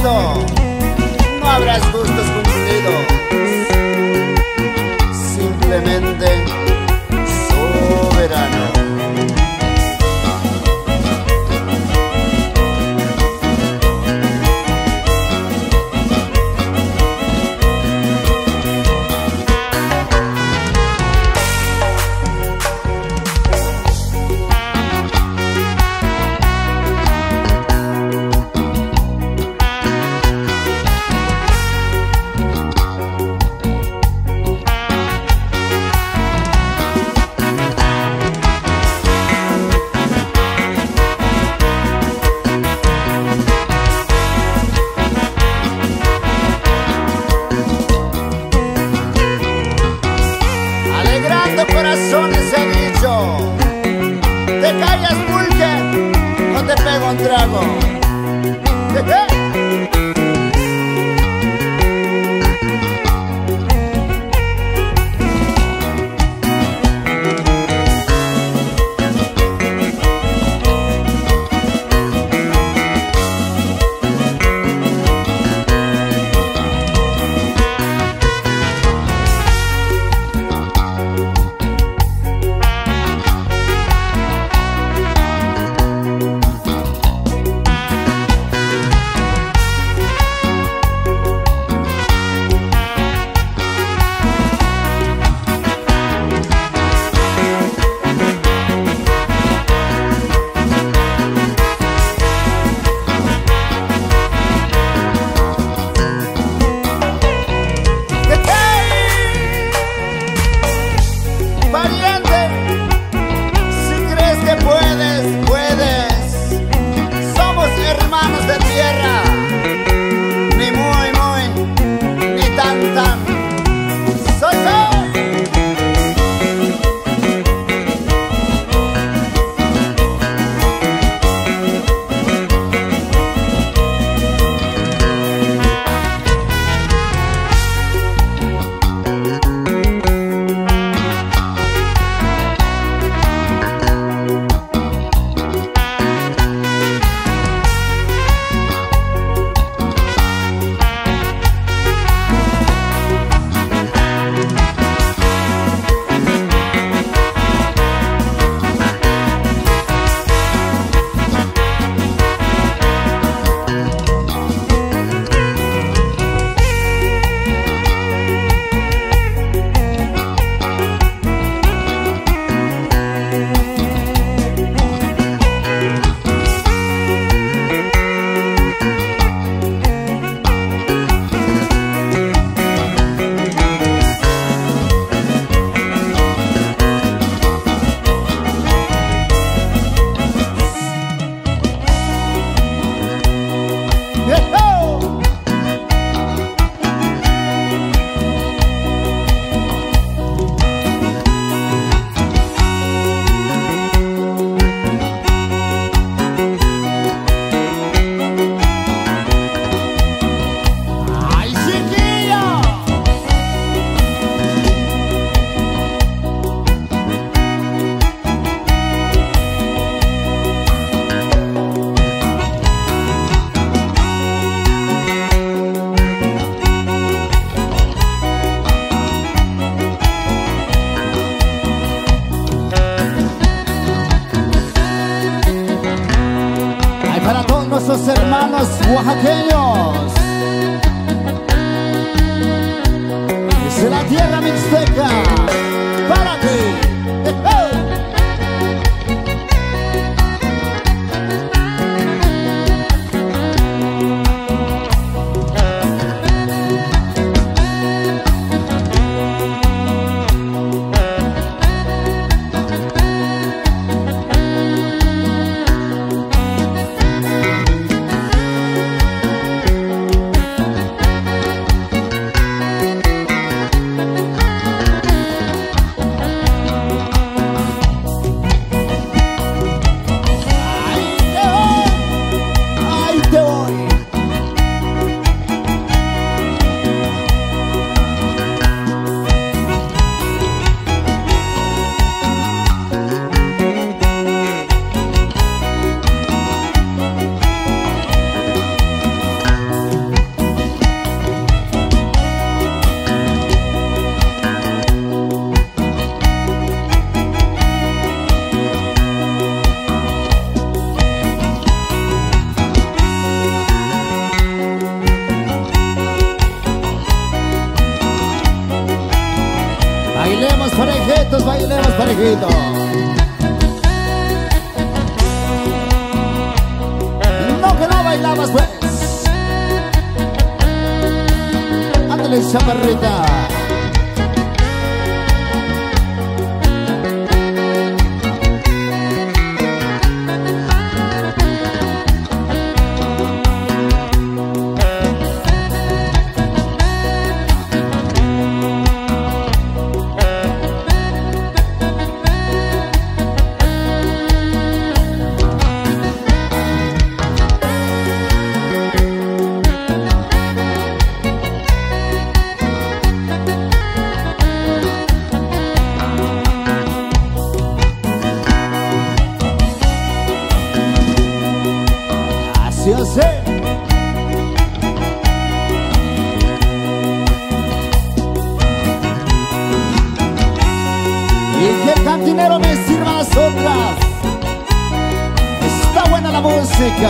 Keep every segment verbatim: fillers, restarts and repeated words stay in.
olvidado, no habrás gustos cumplidos, simplemente soberano. Corazones he dicho, te callas pulque, no te pego un trago. ¿Qué qué? Nuestros hermanos oaxaqueños, desde la tierra mixteca, para ti. Bailemos parejitos, bailemos parejitos. No que no bailabas pues. Ándale, chaparrita. Yo sé. Y que el cantinero me sirva las otras. Está buena la música.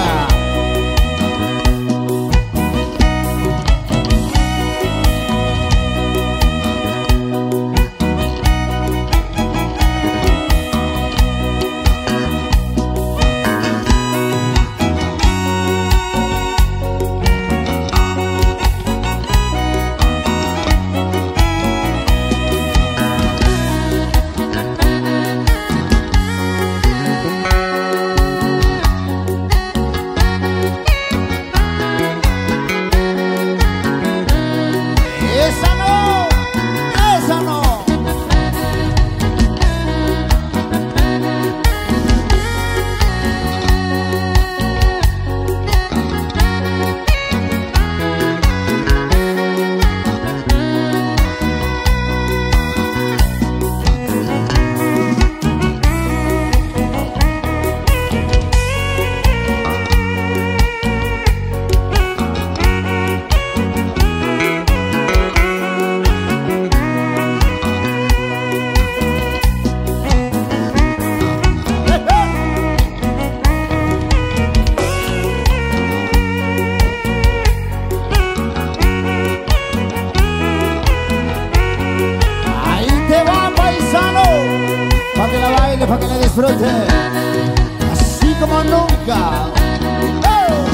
Para que le disfrute así como nunca. ¡Oh!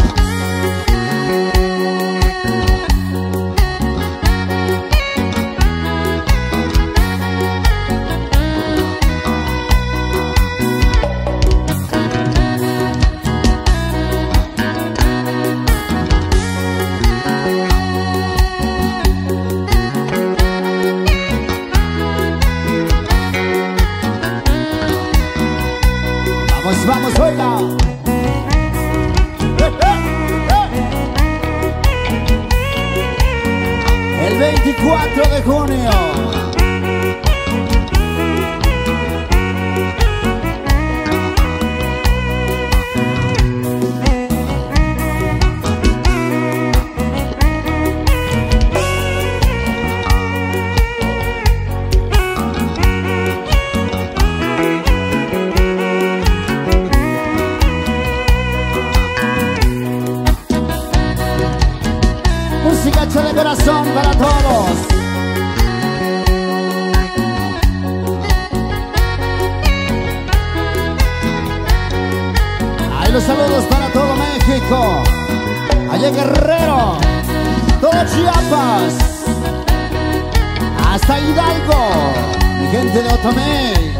Vamos, vamos, oiga. Eh, eh, eh. El veinticuatro de junio. Música hecha de corazón para todos. Ahí los saludos para todo México. Allá en Guerrero, todo Chiapas, hasta Hidalgo, mi gente de Otomé.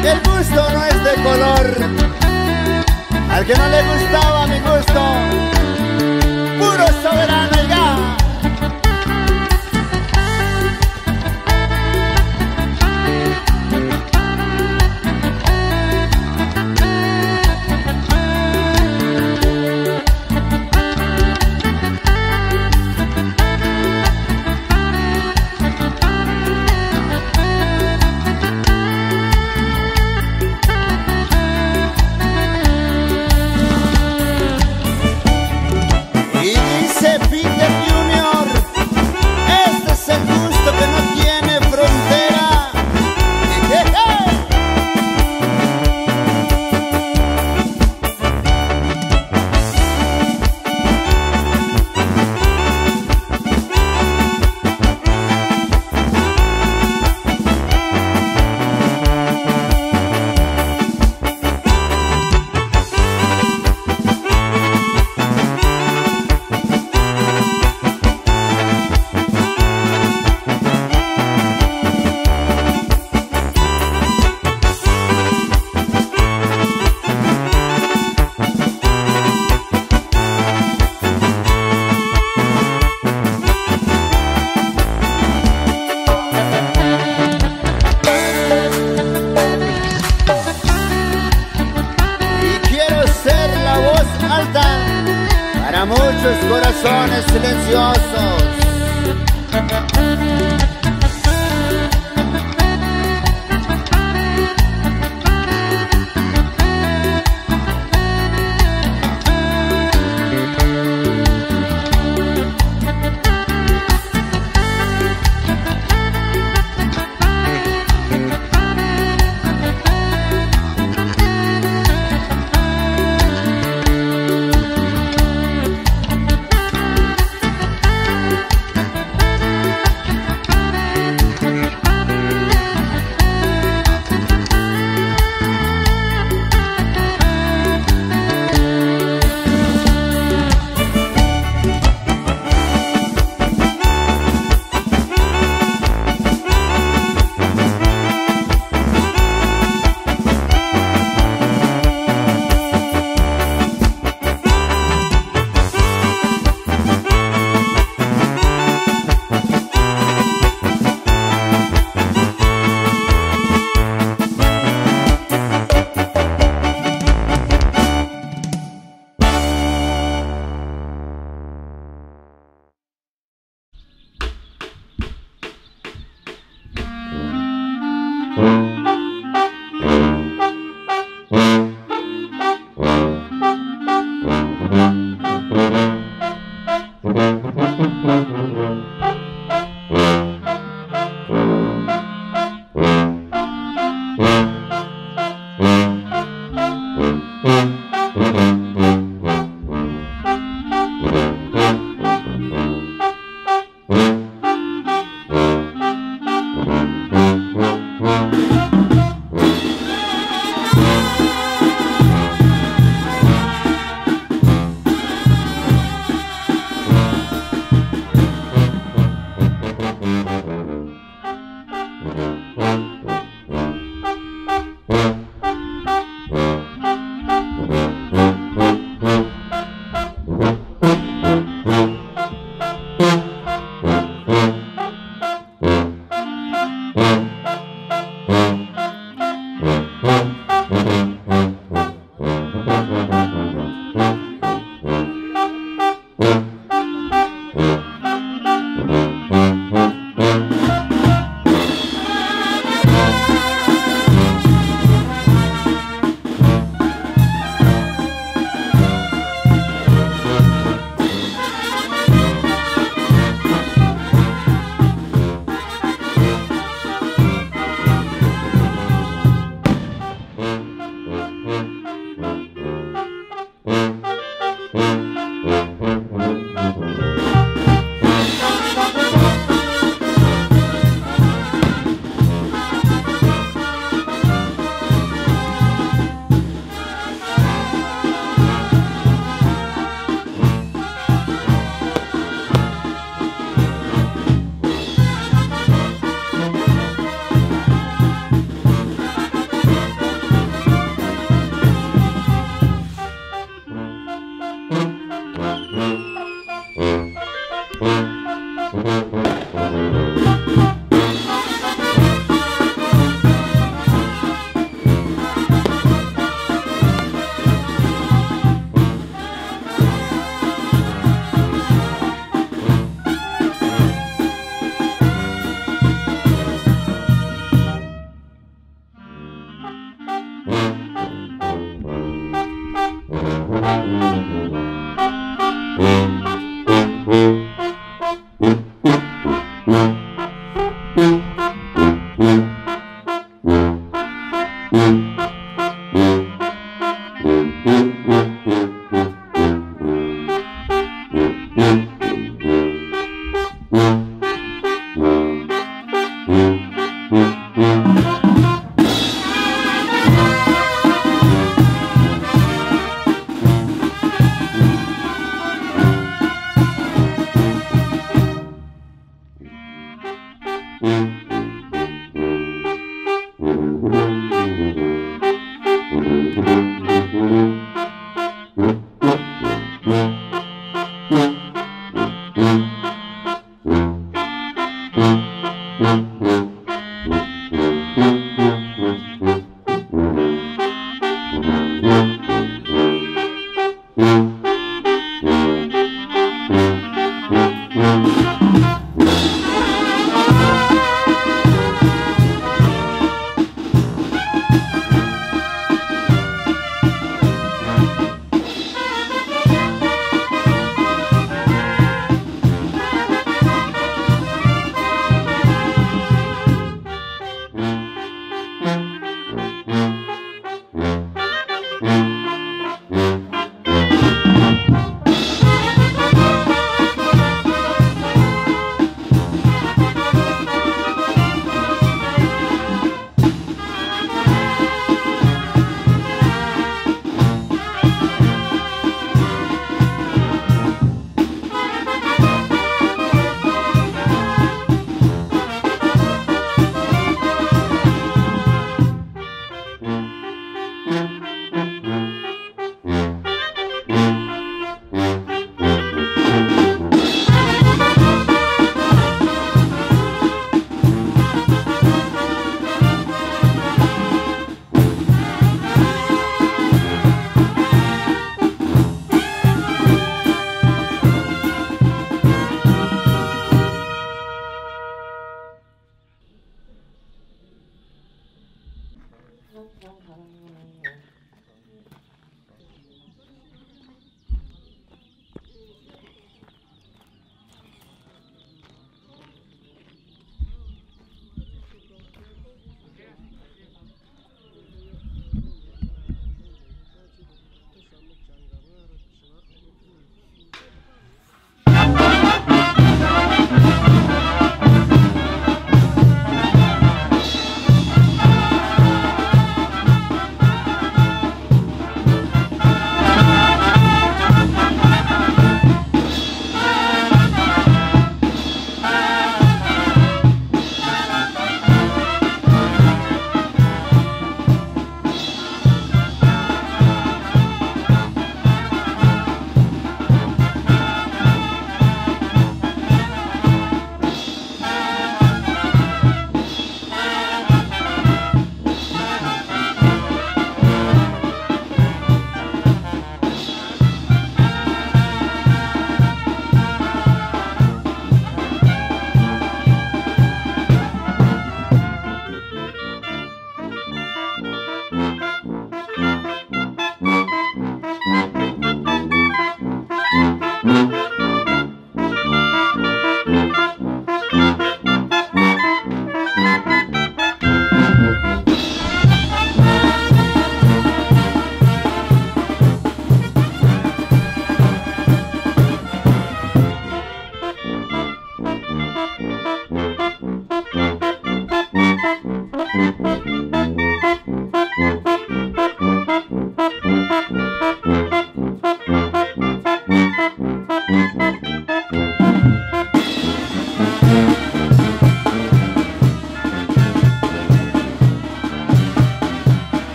El gusto no es de color. Al que no le gustaba mi gusto, puro soberano y ya. Para muchos corazones silenciosos.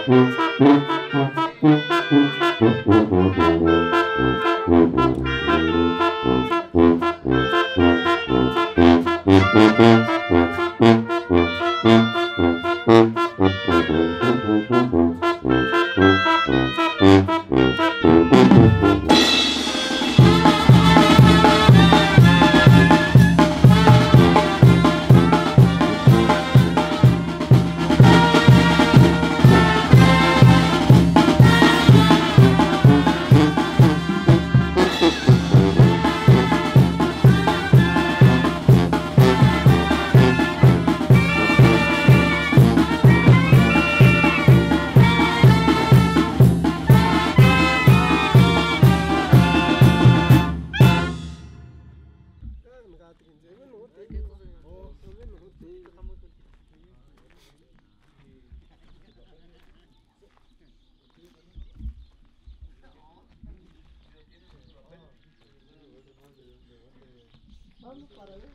Vamos para allá.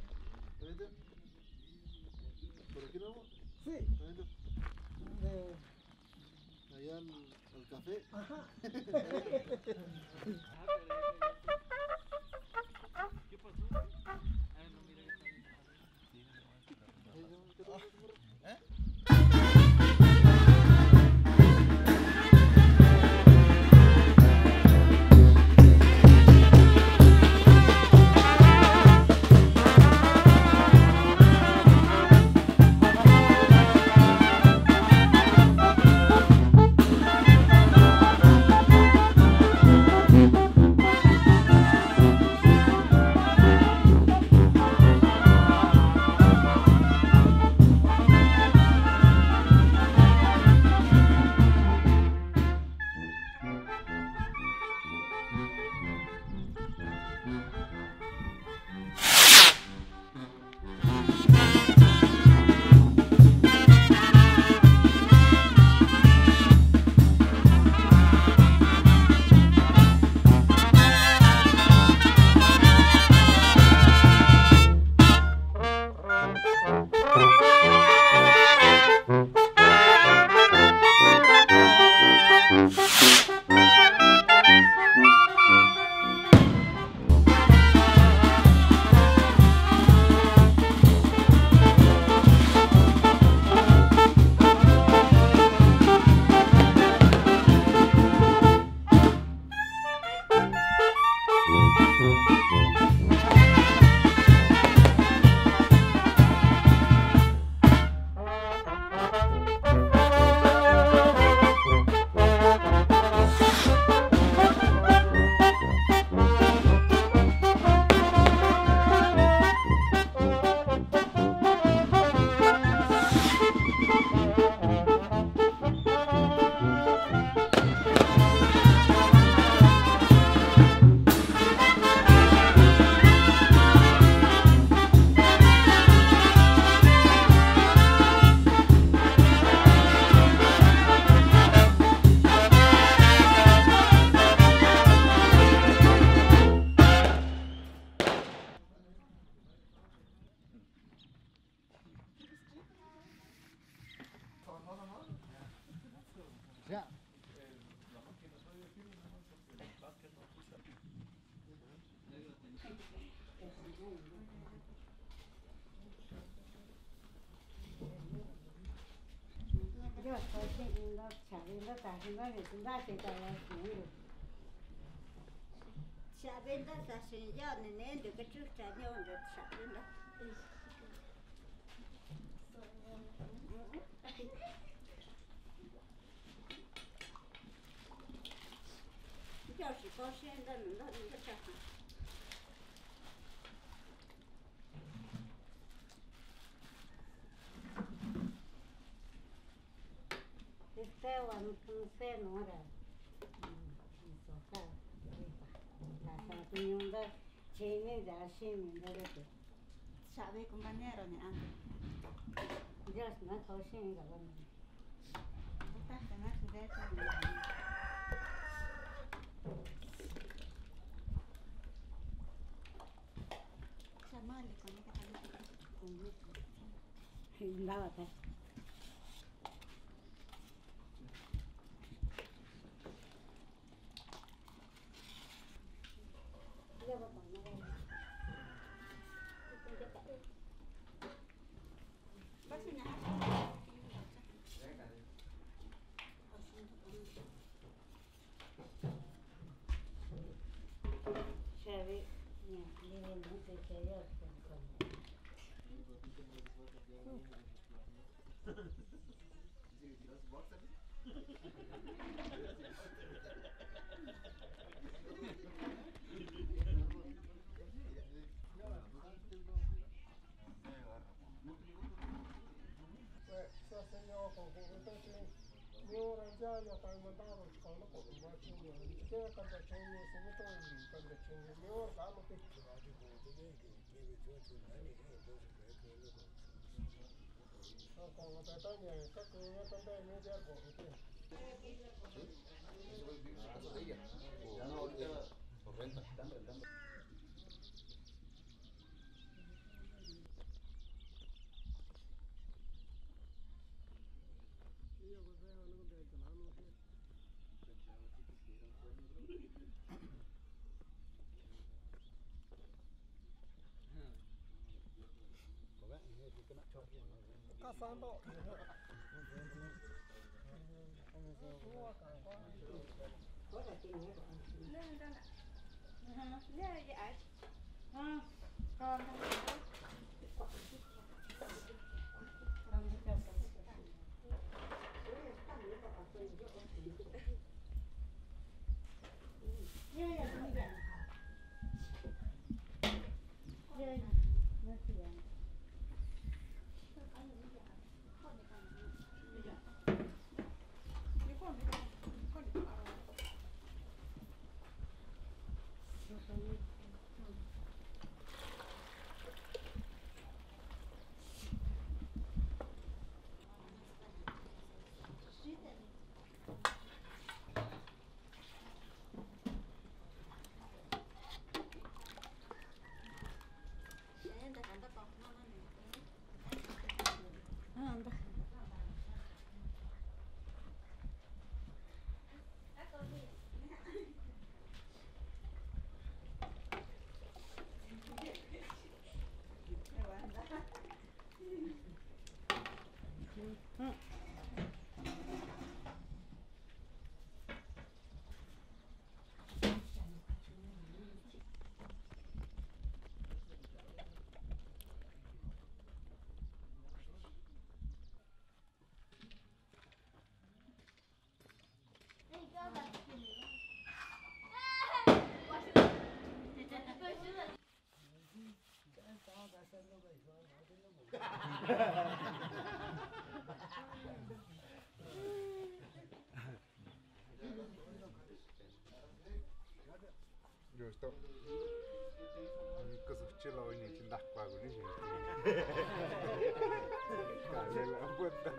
¿Por aquí no? Sí. De... Allá al, al café. Ajá. ¿Qué pasó? Ah, no, mira que está bien. ¿Eh? Ya. Yo estoy siguiendo, sabiendo, sabiendo, sabiendo, sabiendo, sabiendo, sabiendo, nene, que tú sabiendo, sabiendo. Yo si cosiendo, no, no, no, este o un seno era socar la santiñunda chini da shimi da de sabe compañero ne an ya no cosín ga bueno está sana su de chamale con esta con lávate Chevy, yeah, living in the chaos. Ya no, ahorita por renta, están rentando. Cazando. Justo. Kızıkçı la oyun için dakika günü şimdi. Kalela buta.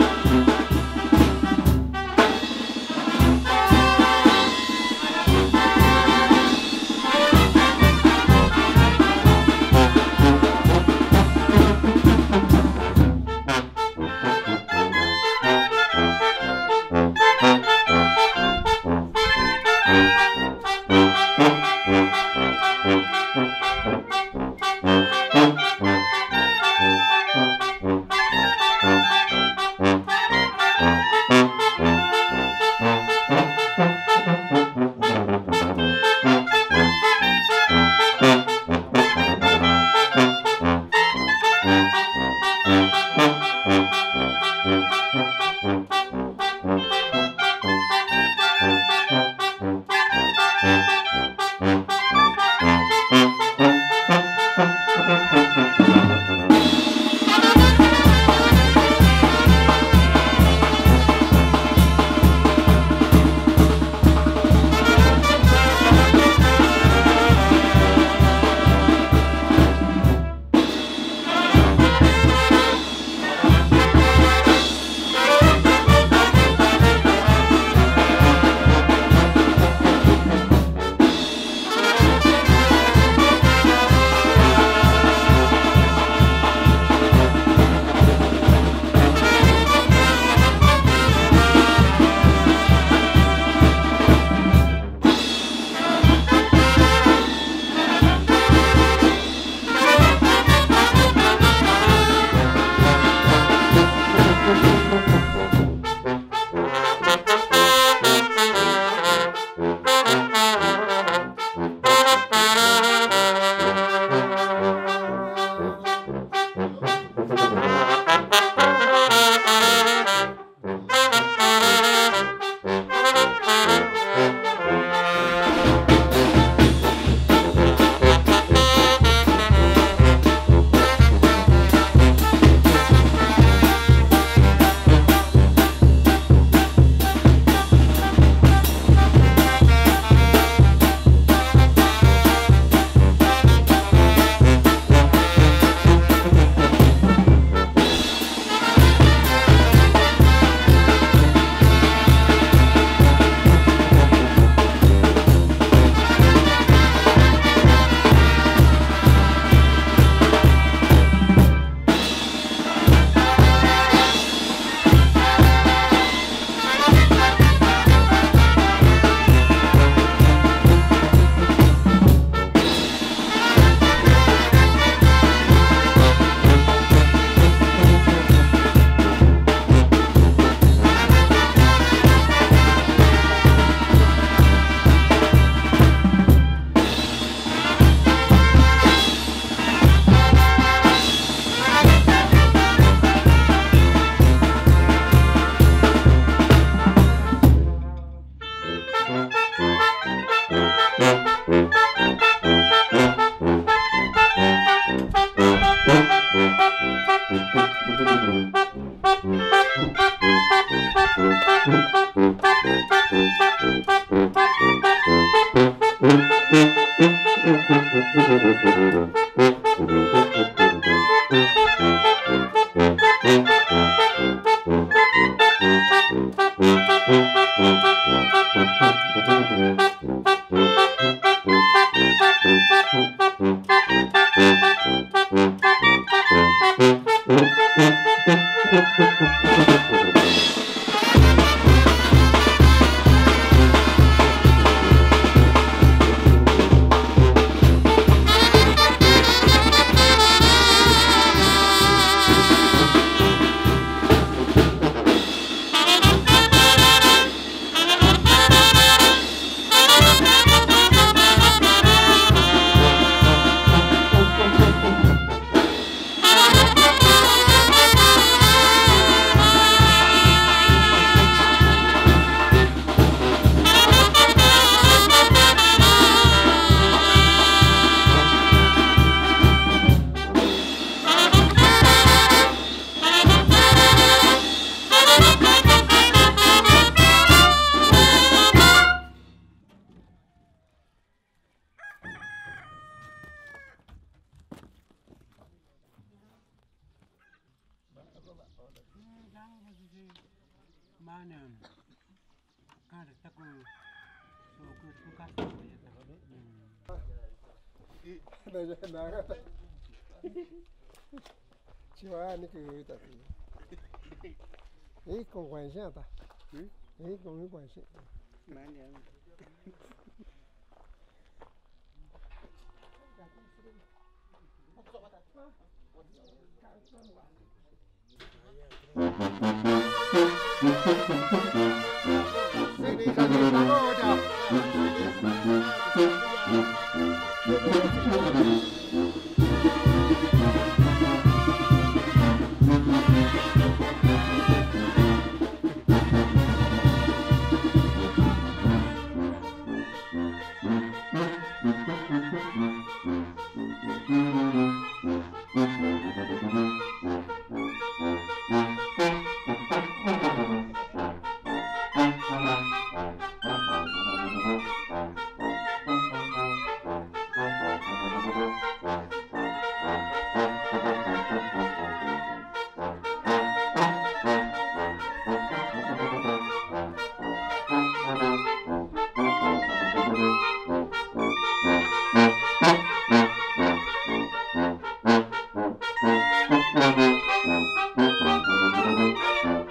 Thank you. Chihuahua ni que está. Eh, con guancha está. Eh, con mi guancha.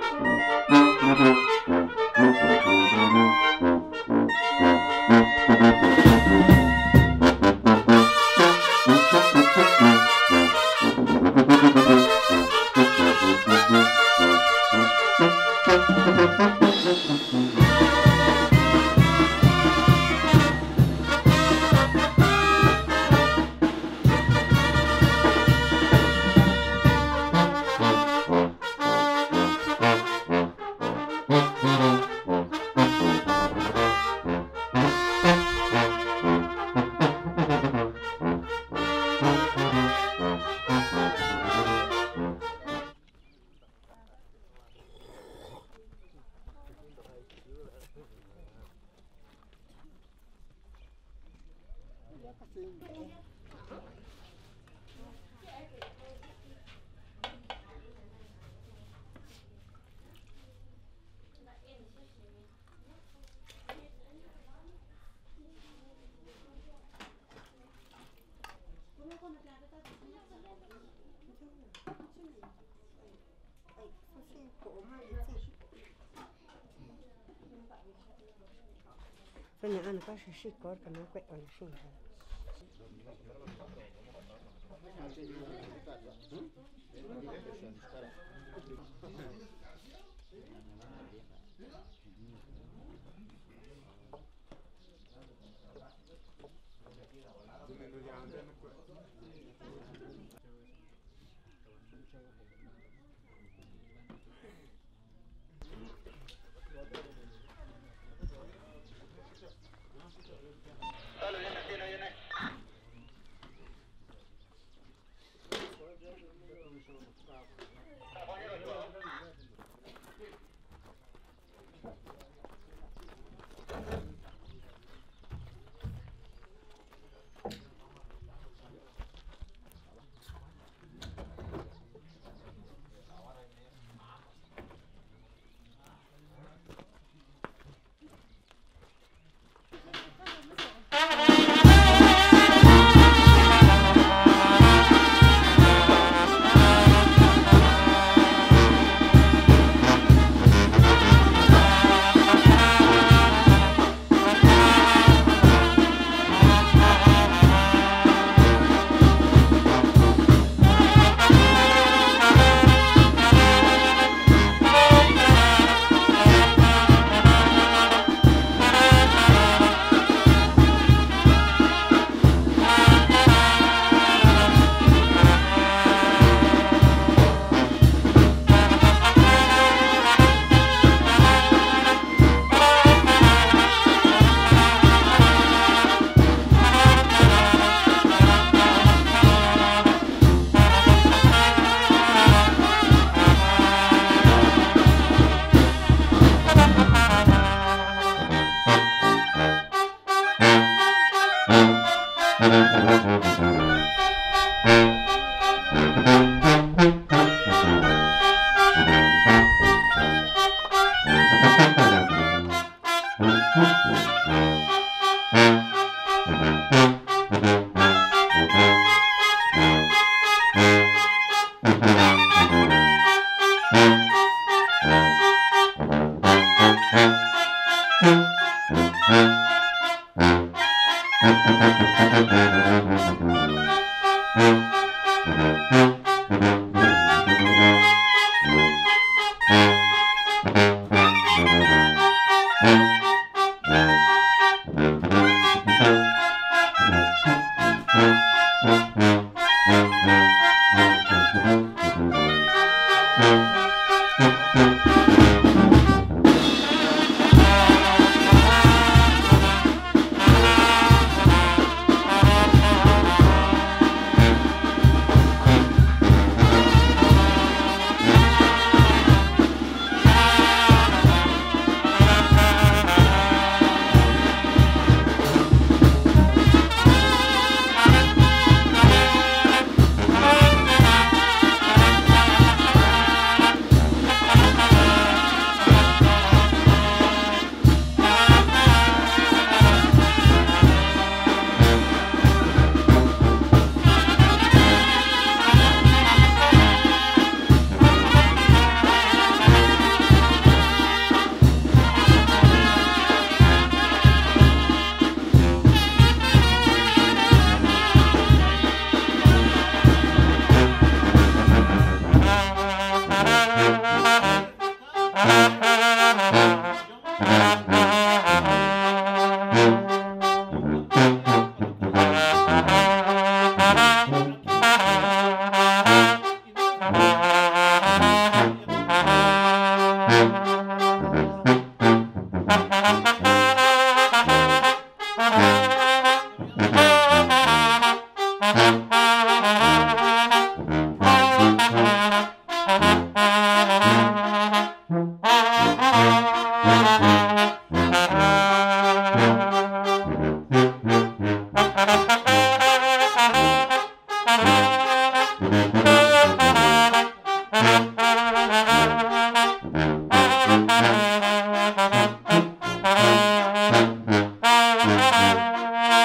Thank you. Soalnya anak kasih sikor karena kue orang sih.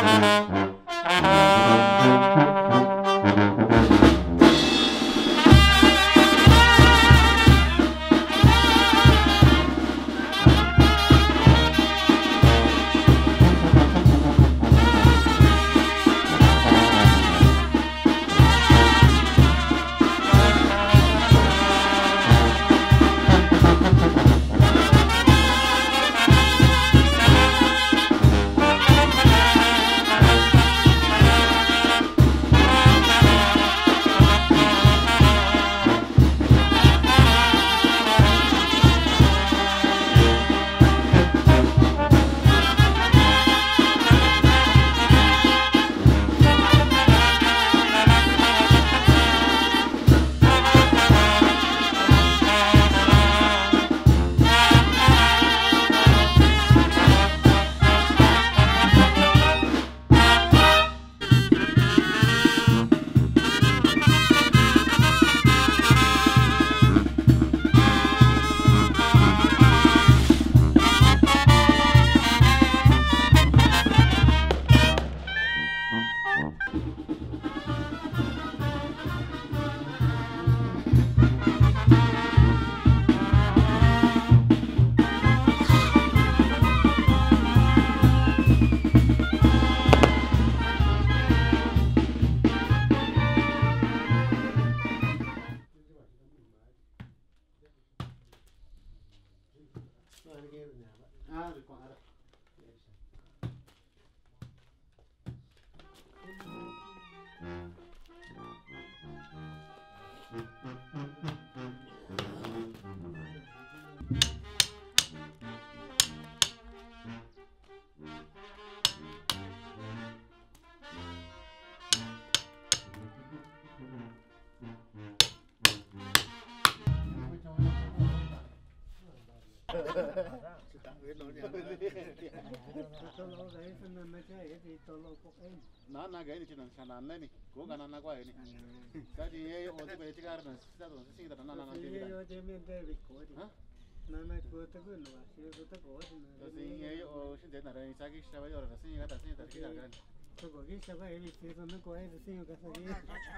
Na na gani chinan sanan na ni ko gana na kwa ni sa di ye o te be chigar na sa don sing da na na na de yo de me de ko ha na na ko te ko no si ko te ko to sing ye o shin de na ra sa ki sa ba yo ra sing ga ta sing ta ki ga ga to ko ki sa ba e ni si no ko e si yo ka sa ki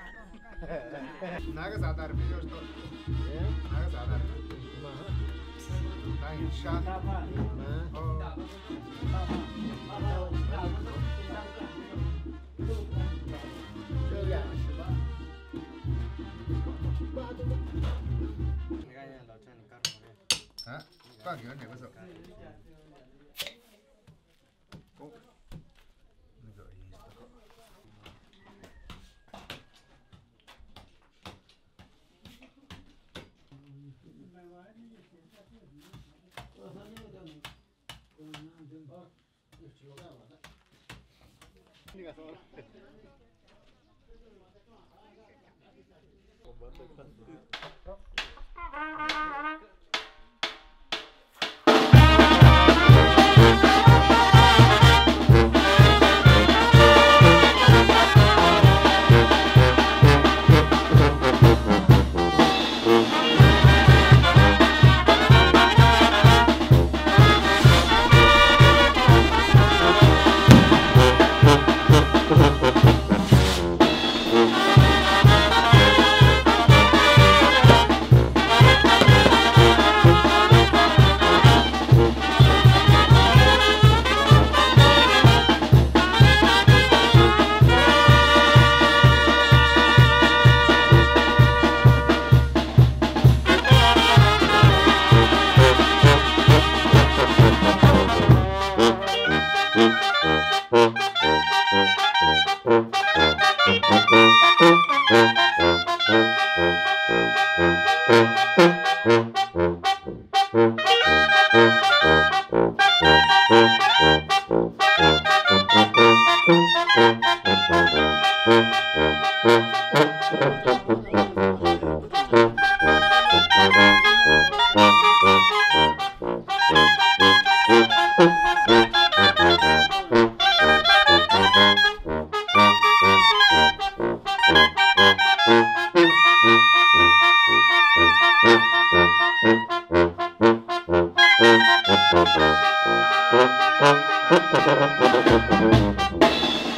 Naga sadar bi yo sto. Naga sadar. ma Na insha. Hả? Có kiểu này có sợ. Thank you.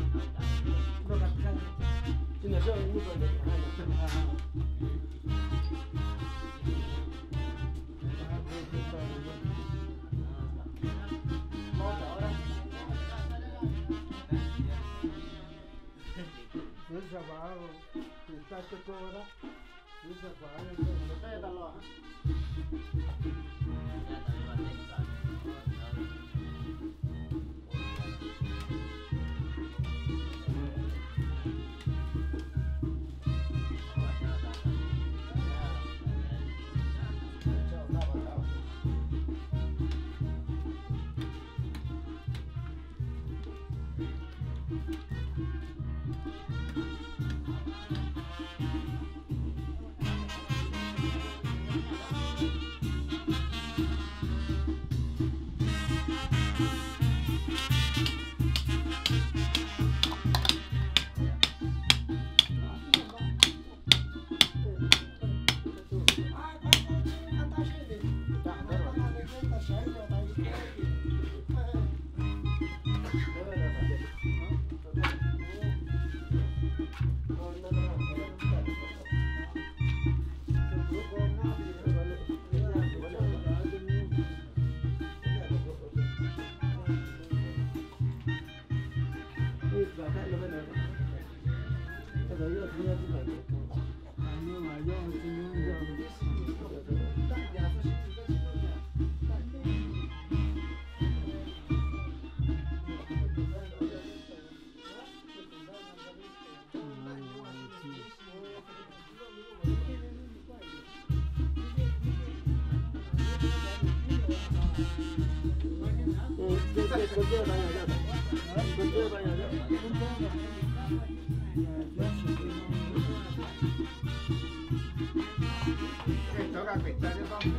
No capitán. Tiene solo un grupo de el sábado, está tu cobra, el sábado, Pétalo. Esto capitán de todo.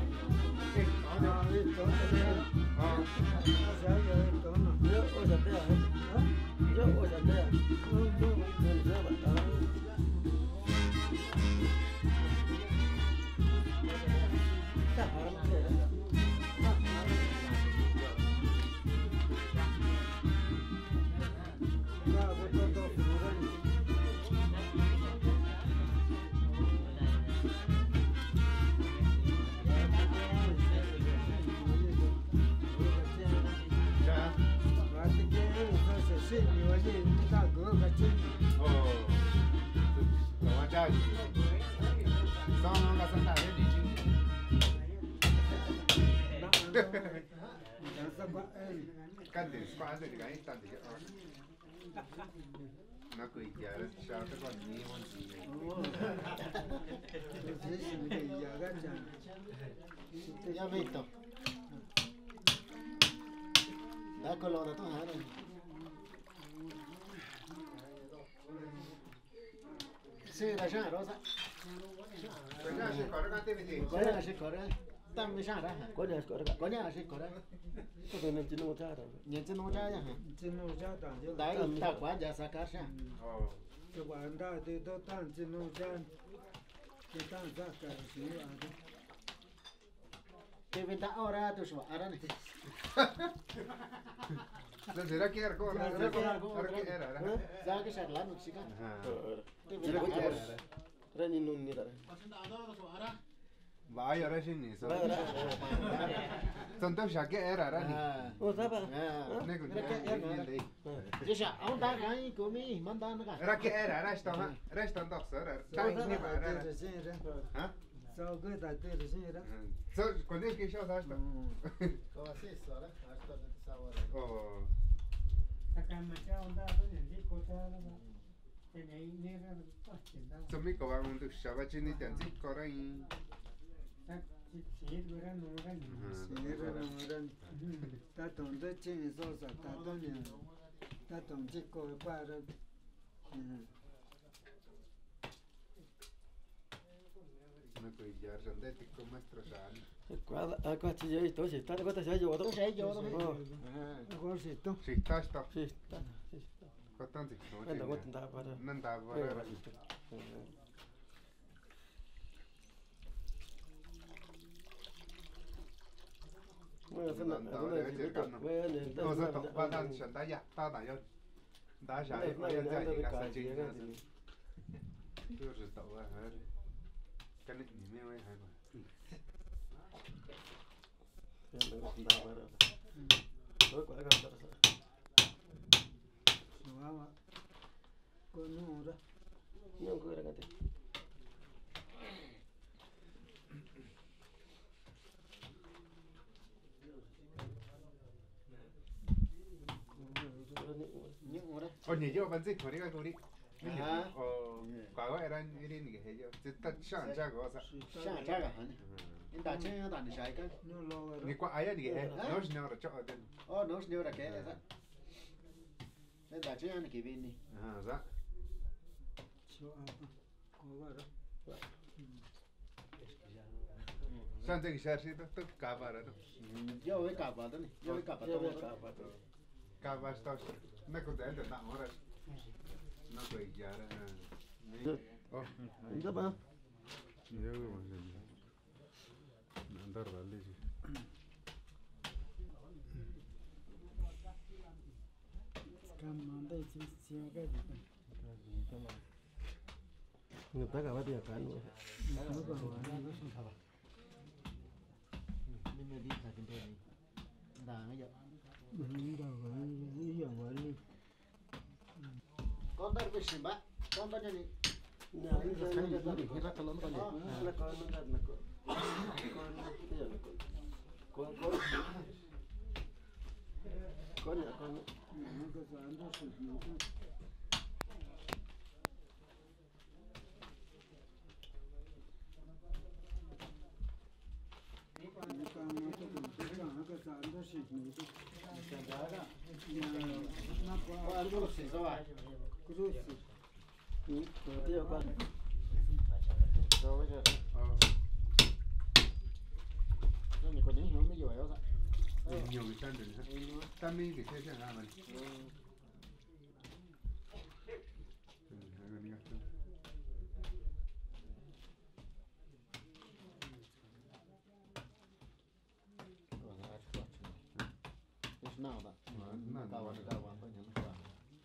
Cante, spazio di cani tanti che ma qui chiaro, ciao per quando mi Ya visto. Da colore tu hai. Sì, la già rosa. Quella si corre quanti vedi? Quella si corre. Tam mi sa ra. có nhà có cả Có nhà si corre. có thể nên chỉ nuôi cha rồi Nhìn trên nó ra hả? chỉ nuôi cha tạm chứ Đấy, ta quá giá sa cá sa. Oh. các bạn ta thì tôi tạm chỉ nuôi cha thì tạm ra cả xíu à Che venta ora tu sua ara ne. Non si era che era come era che era era. Za cái sạt lá nụt xí cả. Che chỉ là venta có ora. cha ra nhìn nuôi như thế Vai ora scendi so. Vai ora. Tanto sa che era era ni. ô sao vậy À. Ne con Che era. lei. Che sa, ông ta cái của mi, manda nó cả. Era che era, resta resta un dosso, era. Dai, ne va era. Ha? sao cái tài tiêu thì xin đó So, quando è che c'ho sta? Có xí sợ đấy, hasta de sabor. Oh. ta cầm mà cha ông ta tôi nhận biết cô cha đó cái này nghe ra phát triển đâu So mi cova un tu shava chini tanzi korai. ta chỉ chỉ vừa ra nuôi ra chỉ ra nuôi ra ta tổng tới trên số sa ta tôi nhận ta tổng chỉ coi qua rồi No coi già sono detti come maestro Sani. qua qua chỉ giới tôi sẽ ta có thể sẽ vô Tu đó sei io dove? có sẽ tôi Si sta sta. sì ta sì Con tanti guarda no. guarda da guarda Non dava era. Mưa phân nặng, mưa này thì tiếp tục, mưa này No, so to, va tanto c'è taglia, ta da io. đã giải mà giờ giải cái sao chính là chưa rồi tàu à hết cái này nhìn mấy mấy hay mà Rồi quả cái đó. Wow, con nó đó. Nhưng cứ là cái gì? 어, 얘기가 반지 거리가 거리. 어, 과거에 란 일이 이게 해죠. 진짜 샹자 거사. Xa cha cả hả? Em đã chơi đã được sai cái. Nó lo rồi. 니 과 아야 이게 해. 너스 나라 저 어든. Ô nó nhiều là cái này đó. Em đã chơi anh cái bên đi. 아, 자. Cho à, có vào đó. 산적이 샤시도 또 가바라도. Vô với cặp vào đó này. Vô với cặp vào đó. 가바스터. 나도 된다. 나 오라. 나 거의 야라. 어, Giúp hả? 여기 뭐지? 난다로 달리지. Cầm nó đây chỉ xíu cái gì. Người ta cả bắt được cái nữa. Nó còn vào đây. Đi mà đi cả cái này. Đã nó vậy. Nó đầu vào đi giờ vào đi. Con ta bị xỉm bá. Con ta như này. Nhà đi ra nó được cái cái rắc lớn con này. Là con nó đặt là con. Con bây giờ là con. Con con. Con nhà con. Nó có dán đó sụt nó. Nó cầm nó cho mình cái cả nó có dán đó sụt nó. Xem giá đó. Nó Có qua ăn có xỉm sao vậy? cái rút sụt. Ừ, rồi tiếp con. Rồi bây giờ. 어. Nó mình có những hướng mới giỏi đó. nhiều người chân đừng hết. Ta mi cái thế nào mà. Nào đó. Cao vào cao vào coi những quả.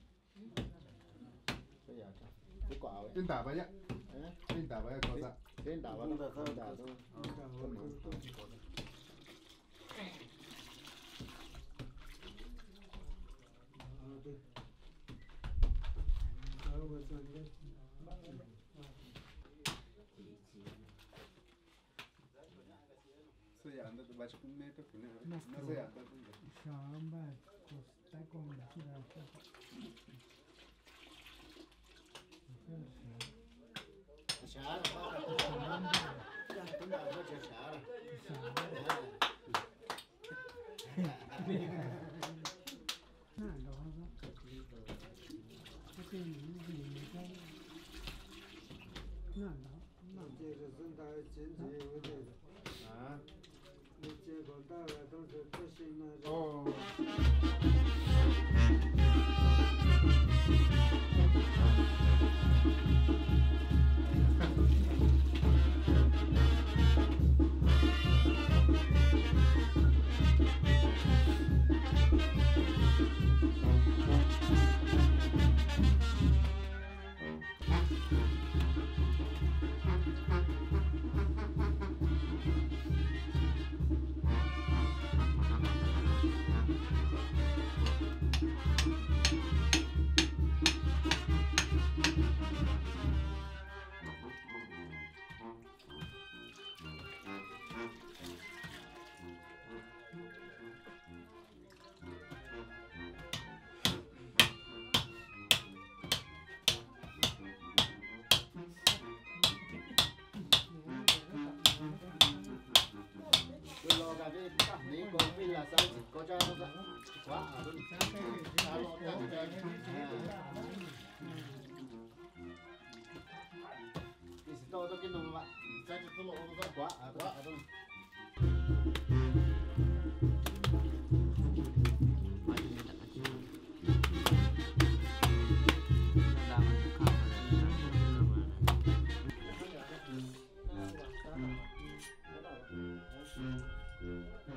Bây giờ cái quả ấy. Tên tả vậy ạ. Tên tả vậy có dạ. Tên đảo vào nó không đảo thôi. Saya anda tu baca pun mereka punya. Nasi anda tu. Sampai costa con kira. Xả là bao cả chúng ta có chơi xả rồi. Nó đó đó. Cái gì gì cái nó đó. Nó chơi rồi chúng ta chiến gì với đây. À. Nó chơi còn ta là trong sự phát sinh là. 어. Có cho nó dạ. Quá ở bên xa lộ tặng cho đi xin tôi tôi cái nồng bạn chắc tôi lộ nó quá à quá ở bên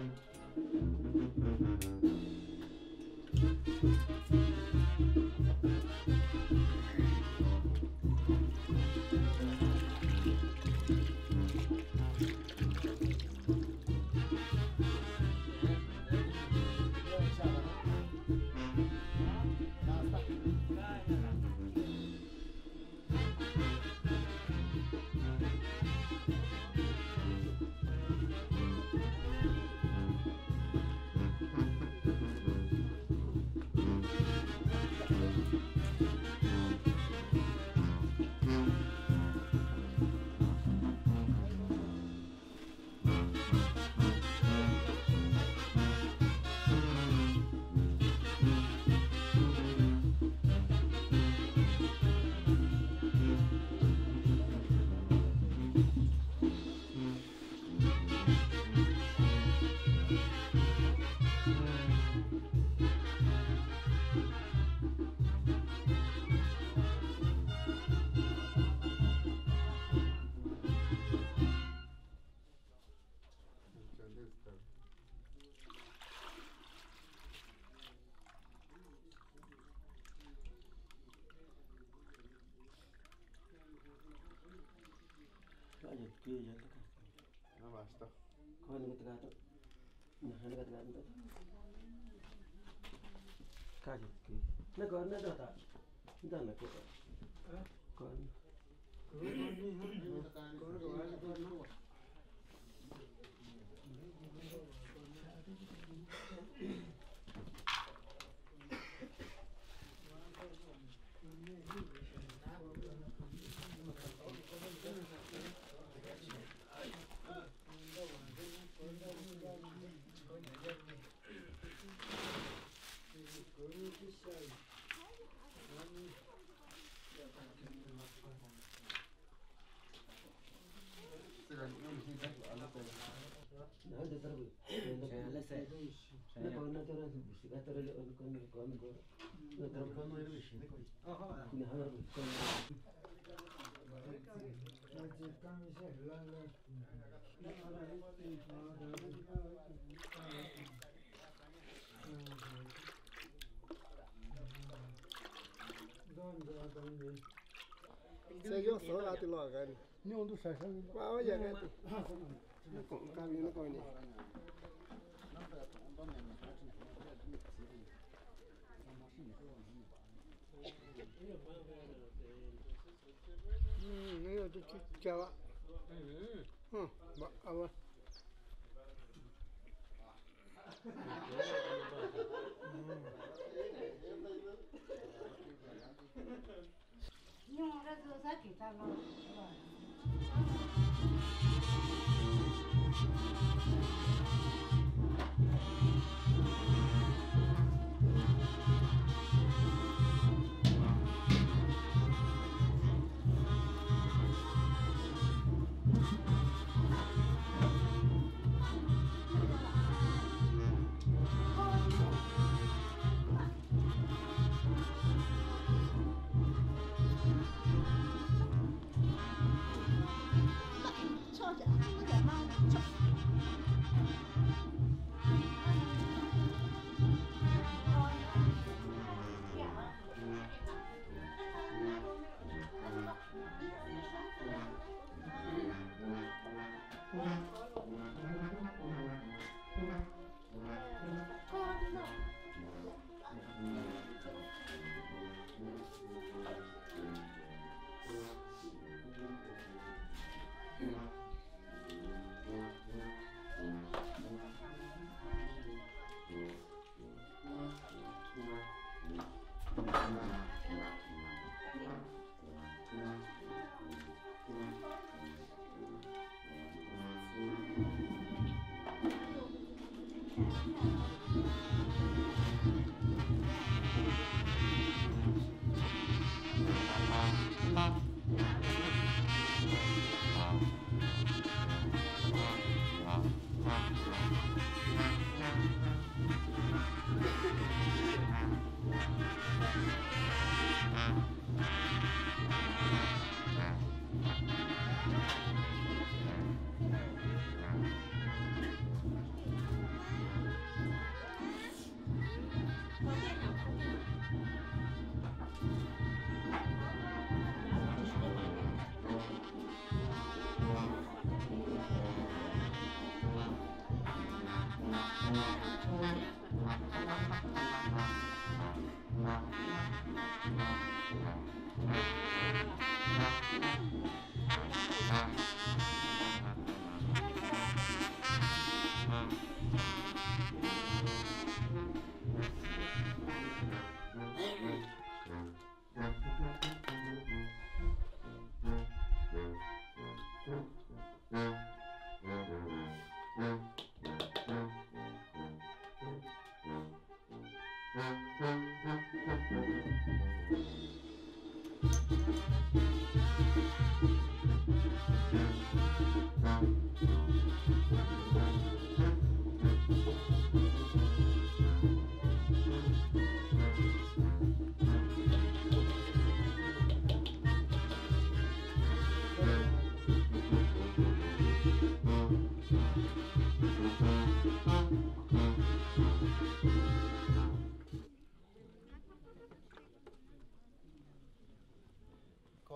음. Kajet kuya ka. No basta. Kau ni kita kata, nak nak kata kata. Kajet kuya. Nak kau nak tak? Tidak nak kau. Kau. Nah, dia terus. Saya saya. Nak kau nak terus bisi. Kau terus le on kau ni kau ni kau. Nak terus kau ni bisi. Oh, oh. Ni harus kau. Jadi kami sehelal. Saya yo so ati lo kan. Ni ondu sasa. Wa ya kan. Ko kami ni ko ni. Hmm, ni yo tu Jawa. Hmm, ba awa. Nhưng ra giữa sát chỉ ta lo.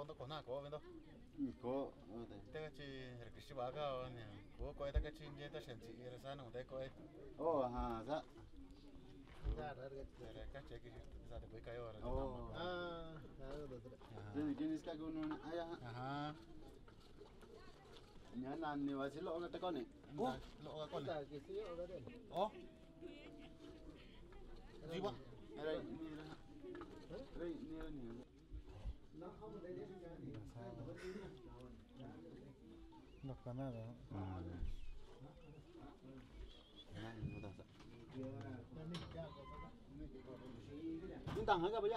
ndo ko na ko vendo. Ko. Te chi rekishi ba ga ne. Ko ko ta ka chi je ta shen chi ira sa no te ko. Oh, ha, sa. Era ka che ki sa de ka yo. Oh. Ah, claro, doctor. Jadi kini sekarang guna ayah. Aha. Nyana ni wasi lo ngata kau ni. Oh, lo ka ko. Kita ke sini orang dia. Oh. Jiwa. Ada ni lah. Ada ni lah ni. No Canadá. Bintang harga berapa?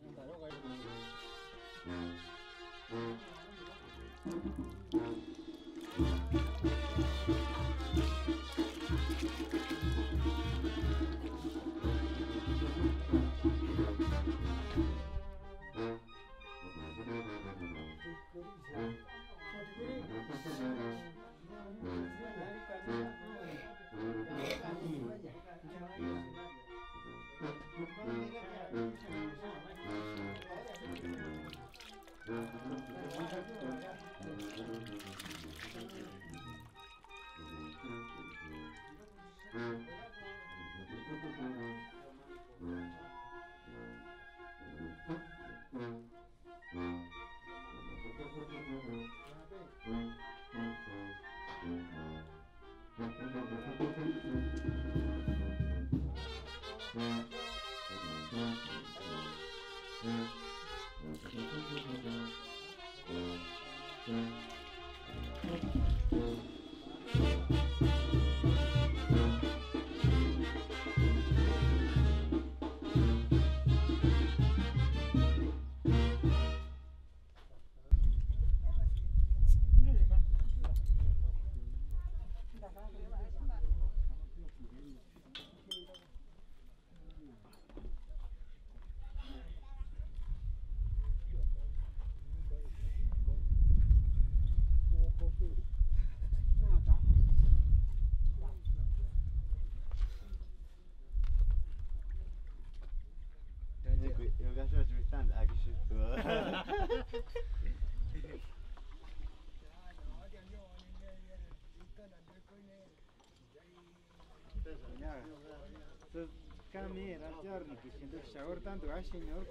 Eu gasto de bastante aqui chutou. Kami rajar ni kisah tu shower tanto asyik nyor.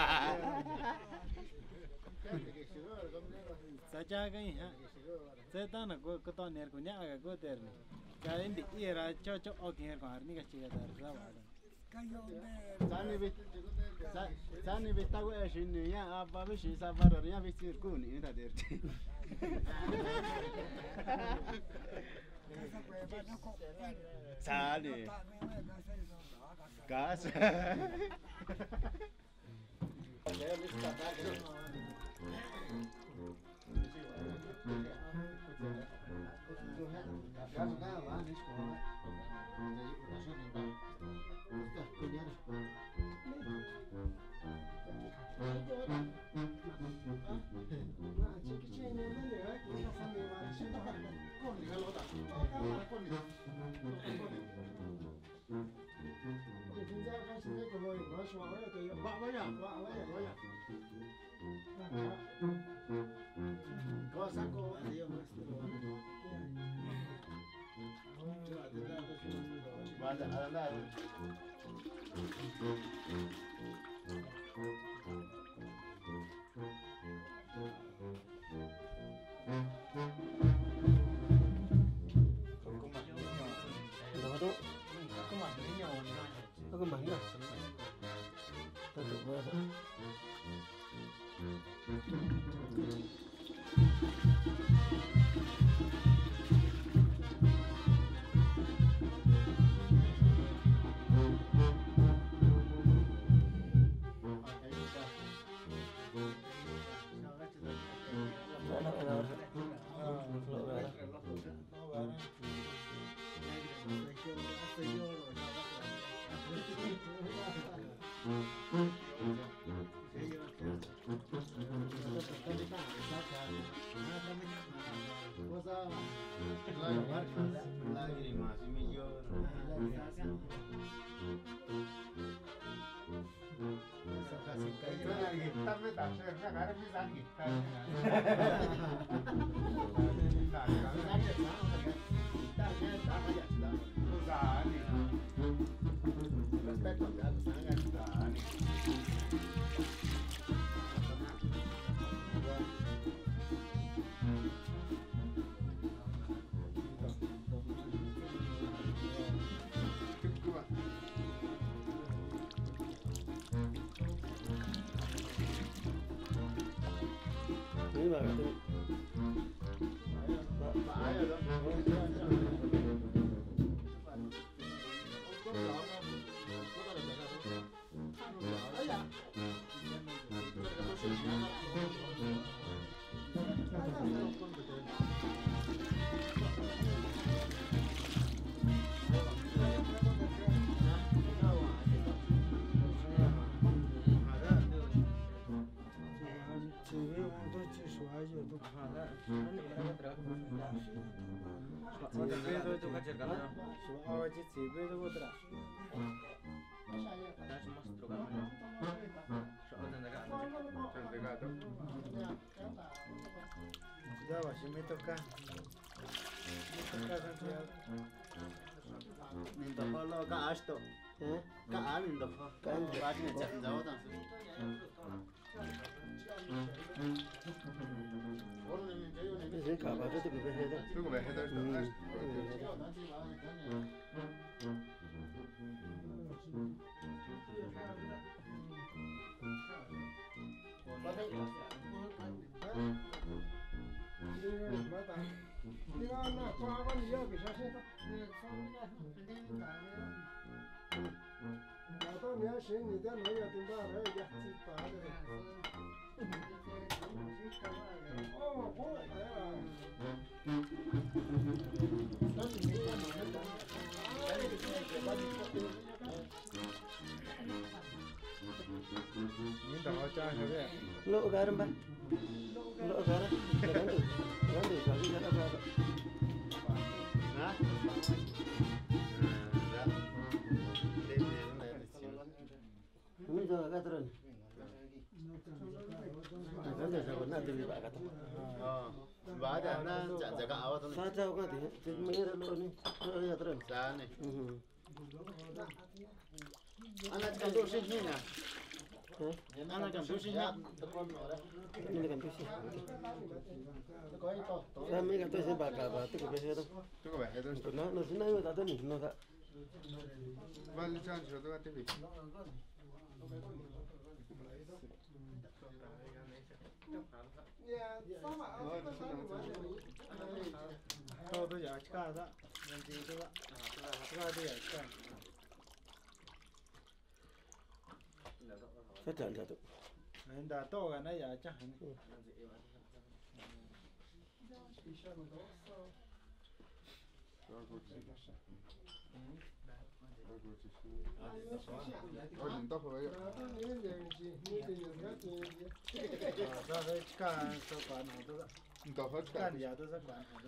Saja kaya ha. Saya tahu nak kau kau tahu ner kau nyak agak kau ter ni. Kaya ini era cocok okey kau hari ni kasih kata ada. Sani bit, sani bit tahu eh sini ya apa bisi safar ya bisi kun ini tadi. Sani. Gas. Ada ada. Aku mana? Tetap berasa. Lágrimas y me lloro. gitar với tạm sơn các cái mới dán gitar. Ini mah itu. Sudah, me toca. Me toca Santiago. Minta kalau ka asto. Eh? Ka alin do. Ka ando ba ni chat jaw ta. Ini kabar itu berbeda. Itu berbeda itu. Diga na ko awan dia bisa sih tak. Atau dia sih ni dia nak ya timba ada ya tipa ada. Oh, oh, Ini dah macam apa? Lo garam pak. Lo garam. Garam tu. Garam tu. Jadi garam apa? Nah. Ini juga kataran. Kan dah sahaja nak tu juga kata. Oh. Ba ada na jaga awat tu. Saya tahu kan dia. Jadi mereka lo ni. Lo kataran. Sana. Hmm. Anak kan tu sih ni na. Eh? Anak kan tu sih na. Ini kan tu sih. Kau itu. Saya mereka tu sih bakal batu ke bersih tu. Itu berbeda itu. Nah, nasi nasi itu ada ni, nasi. Balik jangan suatu kata ni. Ya, sama. Kau tu ya cakap tak? Nanti tu tak. Cakap tu ya cakap. Saya jangan satu. Anda tahu kan ya cakap ni. Oh, ni tak boleh. Ni yang ni ni dia nak ni. Saya tu cakap sepan tu tak. Ni tak boleh. Kan dia tu sepan tu.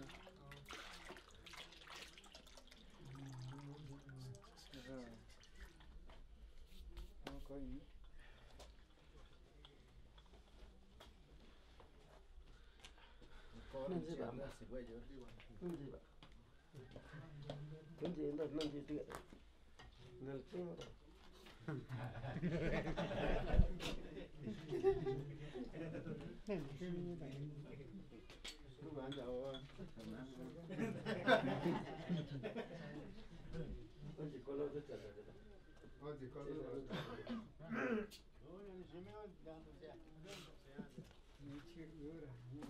Oh, kau ini. Nanti pak. Nanti pak. Nanti nanti nanti tiga. Nanti apa? Tu kan jauh. Nanti kalau tu cakap cakap. Oh, di kalau. Oh, ni semua dah tu saya. Ni cik gura.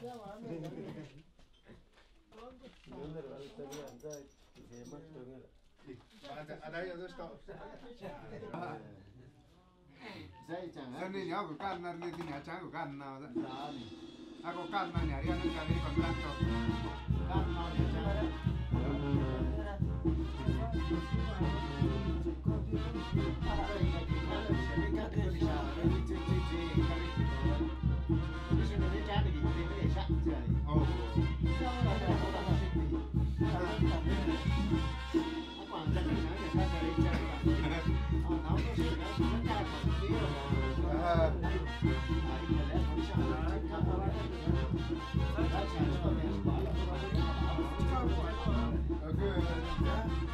Nanti kalau tadi anda hemat tu kan. Ada ada yang tu stop. Saya jangan. Sen ni aku kan nanti ni ni aku kan na. Dah ni. Aku kan na ni hari ni jadi kontraktor. Kan mau ni jangan. Oh. Ah.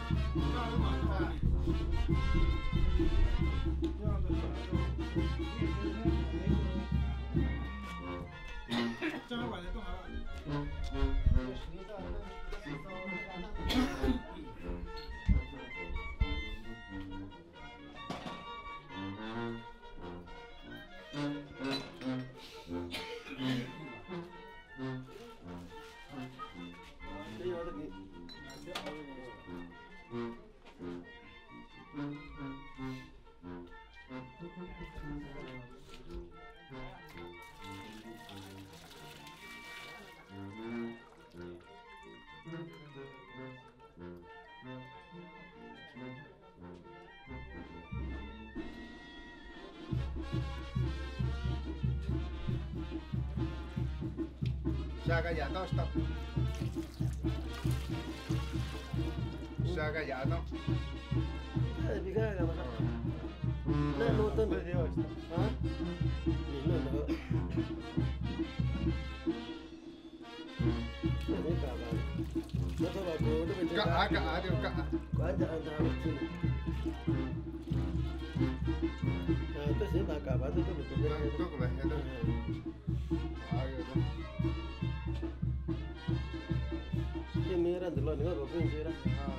Saga ya tosta. Saga ya no. Eh, biga ga mana. Na no tan de Dios. Ha? Ni no no. Ni ka ba. No to ba ko do be. Ka ka adio ka. Ko ada ada mutin. Ah, to se ba ka ba to to be. To ko ba hedo. Ayo. Ye mera de lo ni ko ko jera.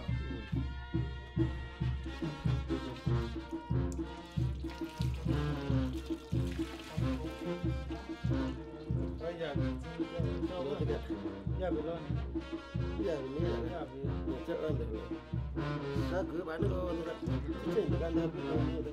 Ya belum. Ya ni ya. Cak anda. Nak ke mana kau nak? Cik kan dah belum ni.